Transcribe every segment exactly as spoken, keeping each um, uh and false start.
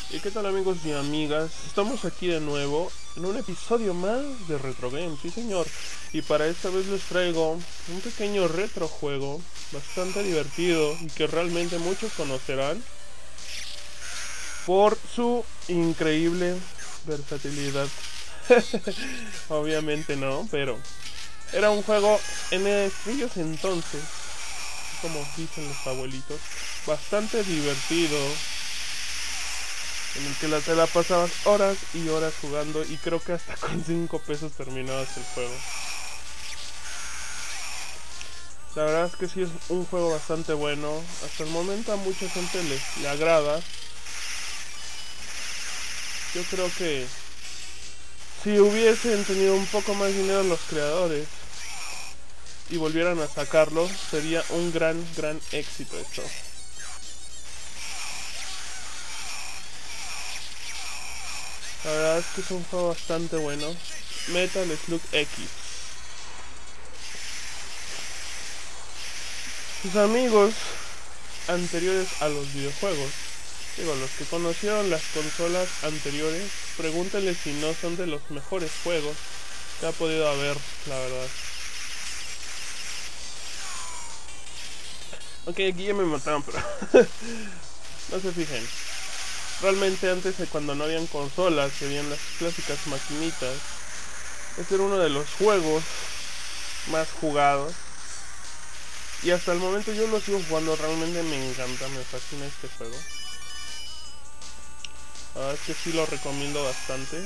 ¿Y qué tal, amigos y amigas? Estamos aquí de nuevo en un episodio más de Retro Game, sí señor. Y para esta vez les traigo un pequeño retrojuego bastante divertido y que realmente muchos conocerán por su increíble versatilidad. Obviamente no, pero era un juego en aquellos entonces, como dicen los abuelitos, bastante divertido, en el que la, te la pasabas horas y horas jugando y creo que hasta con cinco pesos terminabas el juego. La verdad es que sí es un juego bastante bueno. Hasta el momento a mucha gente le, le agrada. Yo creo que si hubiesen tenido un poco más dinero los creadores y volvieran a sacarlo, sería un gran, gran éxito esto. La verdad es que es un juego bastante bueno. Metal Slug X. Sus amigos anteriores a los videojuegos, digo, los que conocieron las consolas anteriores, pregúntenle si no son de los mejores juegos que ha podido haber, la verdad. Ok, aquí ya me mataron, pero no se fijen. Realmente antes, cuando no habían consolas, que habían las clásicas maquinitas, este era uno de los juegos más jugados. Y hasta el momento yo lo sigo jugando, realmente me encanta, me fascina este juego. La verdad es que sí lo recomiendo bastante.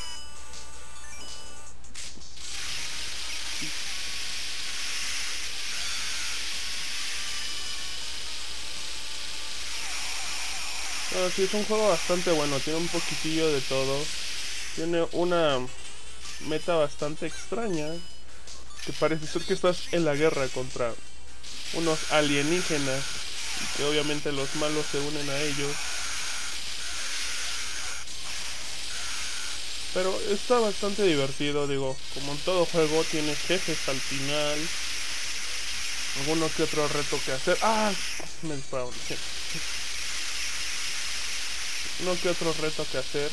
Bueno, sí, es un juego bastante bueno, tiene un poquitillo de todo. Tiene una meta bastante extraña, que parece ser que estás en la guerra contra unos alienígenas y que obviamente los malos se unen a ellos. Pero está bastante divertido, digo, como en todo juego tiene jefes al final, alguno que otro reto que hacer. ¡Ah! Me dispararon. Uno que otro reto que hacer.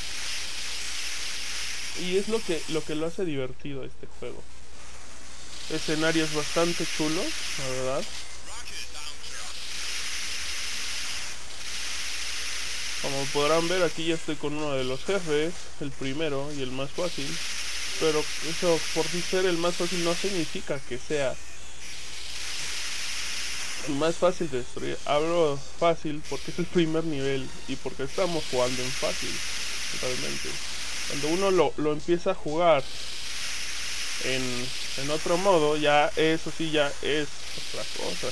Y es lo que, lo que lo hace divertido este juego. Escenarios bastante chulos, la verdad. Como podrán ver, aquí ya estoy con uno de los jefes, el primero y el más fácil. Pero eso, por ser el más fácil, no significa que sea el más fácil de destruir. Hablo fácil porque es el primer nivel y porque estamos jugando en fácil, realmente. Cuando uno lo, lo empieza a jugar en, en otro modo, ya eso sí ya es otra cosa.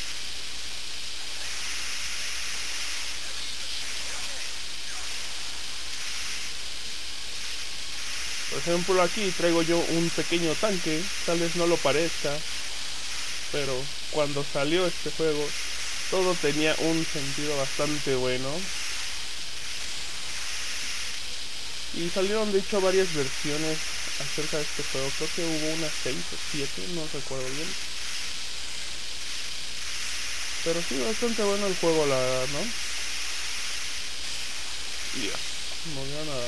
Por ejemplo, aquí traigo yo un pequeño tanque, tal vez no lo parezca, pero cuando salió este juego todo tenía un sentido bastante bueno. Y salieron de hecho varias versiones acerca de este juego, creo que hubo unas seis o siete, no recuerdo bien. Pero sí, bastante bueno el juego, la verdad, ¿no? Dios, no veo nada.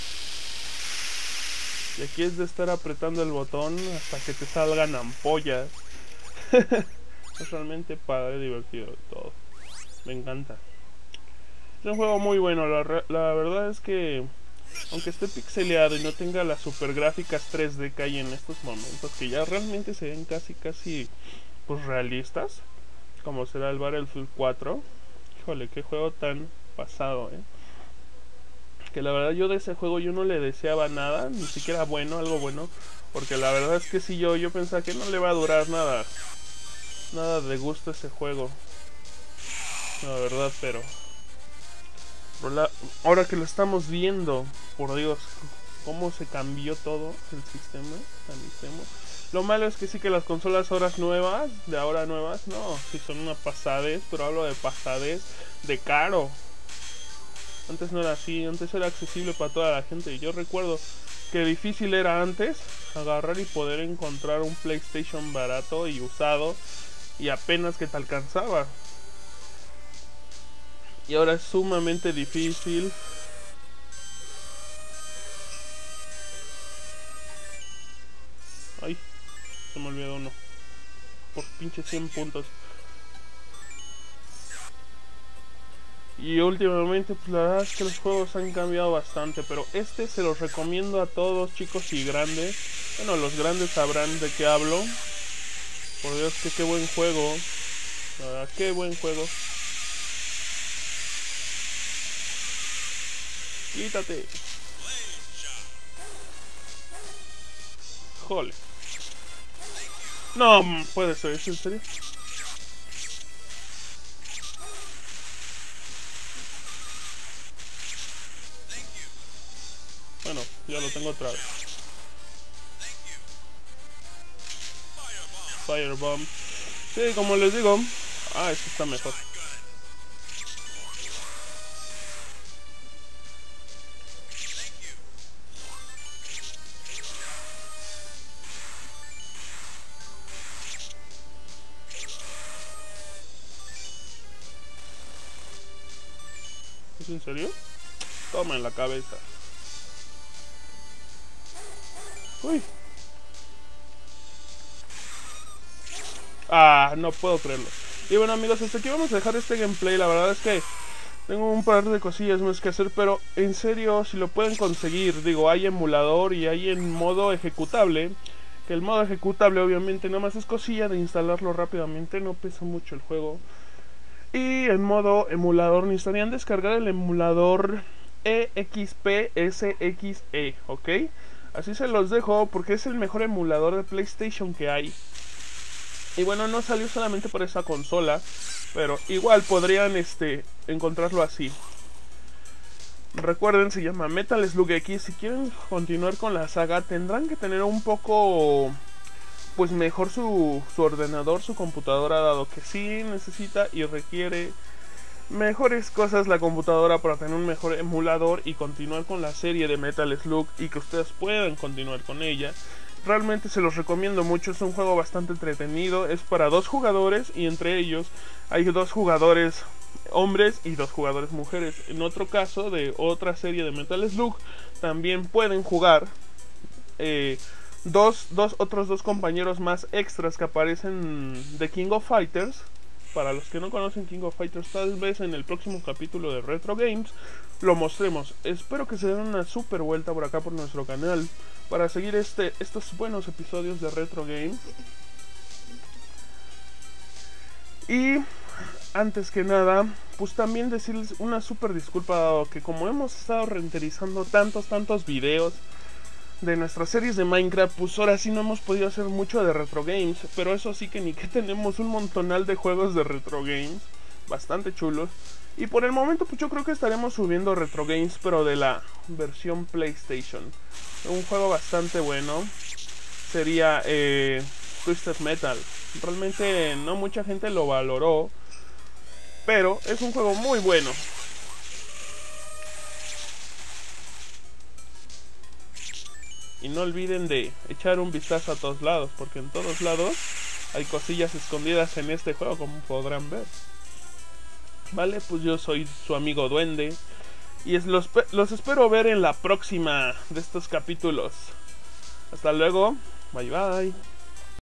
Y aquí es de estar apretando el botón hasta que te salgan ampollas. Es realmente padre, divertido todo. Me encanta. Es un juego muy bueno, la, la verdad es que aunque esté pixeleado y no tenga las super gráficas tres D que hay en estos momentos, que ya realmente se ven casi casi pues realistas, como será el Battlefield cuatro. Híjole, qué juego tan pasado, eh. Que la verdad yo de ese juego yo no le deseaba nada, ni siquiera bueno, algo bueno, porque la verdad es que si yo, yo pensaba que no le va a durar nada, nada de gusto ese juego, la verdad, pero, pero la, ahora que lo estamos viendo, por Dios, cómo se cambió todo el sistema, analicemos. Lo malo es que sí que las consolas ahora nuevas, de ahora nuevas, no, sí son una pasadez, pero hablo de pasadez de caro. Antes no era así, antes era accesible para toda la gente. Yo recuerdo que difícil era antes agarrar y poder encontrar un PlayStation barato y usado, y apenas que te alcanzaba. Y ahora es sumamente difícil. Ay, se me olvidó uno. Por pinche cien puntos. Y últimamente, pues la verdad es que los juegos han cambiado bastante. Pero este se los recomiendo a todos, chicos y grandes. Bueno, los grandes sabrán de qué hablo. Por Dios, que qué buen juego. La verdad, qué buen juego. Quítate. Jole. No, puede ser, ¿es en serio? Bueno, ya lo tengo otra vez. Firebomb. Sí, como les digo. Ah, este está mejor. ¿Es en serio? Toma en la cabeza. Uy. Ah, no puedo creerlo. Y bueno, amigos, hasta aquí vamos a dejar este gameplay. La verdad es que tengo un par de cosillas más que hacer, pero en serio, si lo pueden conseguir, digo, hay emulador y hay en modo ejecutable. Que el modo ejecutable obviamente nada más es cosilla de instalarlo rápidamente, no pesa mucho el juego. Y en modo emulador necesitarían descargar el emulador E X P S X E, ¿ok? Así se los dejo porque es el mejor emulador de PlayStation que hay. Y bueno, no salió solamente por esa consola, pero igual podrían este, encontrarlo así. Recuerden, se llama Metal Slug X. Si quieren continuar con la saga, tendrán que tener un poco, pues mejor su, su ordenador, su computadora, dado que sí necesita y requiere mejores cosas la computadora para tener un mejor emulador y continuar con la serie de Metal Slug y que ustedes puedan continuar con ella. Realmente se los recomiendo mucho, es un juego bastante entretenido, es para dos jugadores y entre ellos hay dos jugadores hombres y dos jugadores mujeres. En otro caso de otra serie de Metal Slug también pueden jugar eh, dos, dos otros dos compañeros más extras que aparecen de King of Fighters. Para los que no conocen King of Fighters, tal vez en el próximo capítulo de Retro Games lo mostremos. Espero que se den una super vuelta por acá por nuestro canal para seguir este, estos buenos episodios de Retro Games. Y antes que nada, pues también decirles una super disculpa, dado que como hemos estado renderizando tantos, tantos videos de nuestras series de Minecraft, pues ahora sí no hemos podido hacer mucho de Retro Games. Pero eso sí que ni que tenemos un montonal de juegos de Retro Games bastante chulos. Y por el momento pues yo creo que estaremos subiendo Retro Games, pero de la versión PlayStation. Un juego bastante bueno sería eh, Twisted Metal. Realmente no mucha gente lo valoró, pero es un juego muy bueno. Y no olviden de echar un vistazo a todos lados, porque en todos lados hay cosillas escondidas en este juego, como podrán ver. Vale, pues yo soy su amigo Duende. Y es los, los espero ver en la próxima de estos capítulos. Hasta luego. Bye bye.